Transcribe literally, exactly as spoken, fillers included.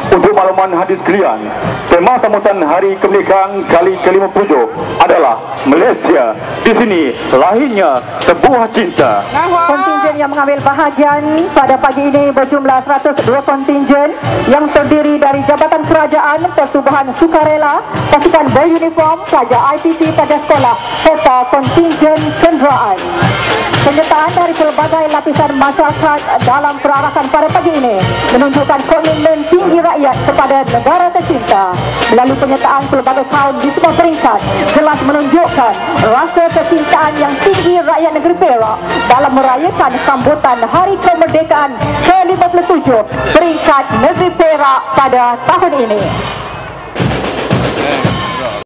Untuk makluman hadis sekalian, tema sambutan Hari Kemerdekaan kali ke lima puluh tujuh adalah Malaysia. Di sini lahirnya sebuah cinta. Kontingen yang mengambil bahagian pada pagi ini berjumlah seratus dua kontingen yang terdiri dari Jabatan Kerajaan, Pertubuhan Sukarela, pasukan beruniform, pelajar I P T pada sekolah serta kontingen kenderaan. Penyertaan dari pelbagai lapisan masyarakat dalam perarakan pada pagi ini menunjukkan komitmen tinggi rakyat kepada negara tercinta. Melalui penyertaan pelbagai kaum di semua peringkat jelas menunjukkan rasa kecintaan yang tinggi rakyat negeri Perak dalam merayakan sambutan Hari Kemerdekaan ke lima puluh tujuh peringkat negeri Perak pada tahun ini.